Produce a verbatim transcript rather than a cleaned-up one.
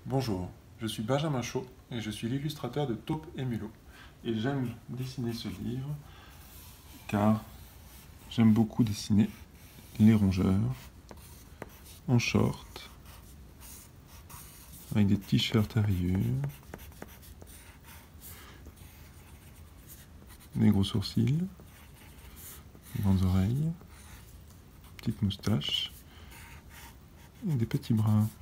Bonjour, je suis Benjamin Chaud et je suis l'illustrateur de Taupe et Mulot. Et j'aime dessiner ce livre car j'aime beaucoup dessiner les rongeurs en short, avec des t-shirts à rayures, des gros sourcils, grandes oreilles, petites moustaches et des petits bras.